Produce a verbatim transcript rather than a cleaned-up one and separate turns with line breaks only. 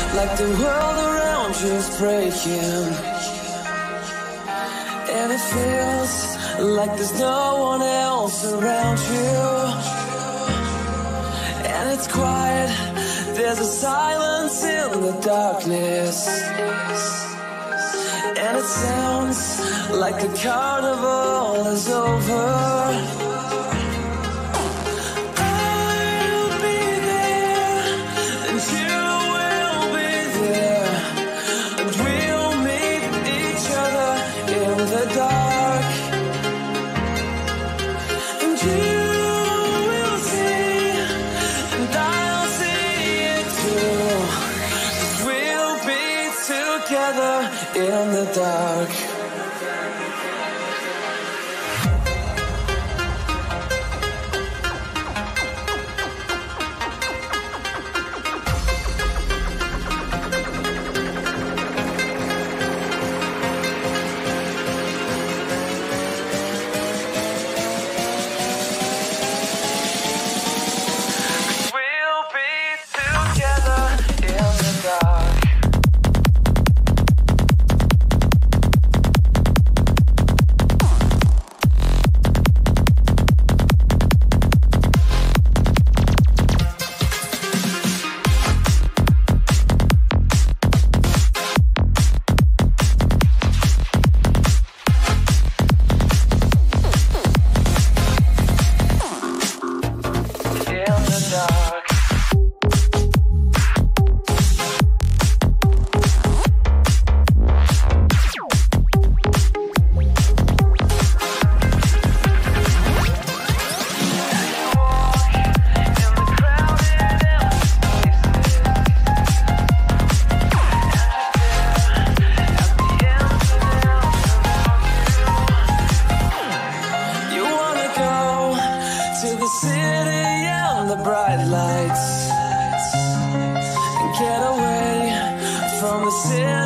like the world around you is breaking, and it feels like there's no one else around you. And it's quiet, there's a silence in the darkness, and it sounds like the carnival is over. I'll be there, and you will be there, and we'll meet each other in the dark. And you will see, and I'll see it too. We'll be together in the dark. We'll be together in the dark. Bright lights, and get away from the city.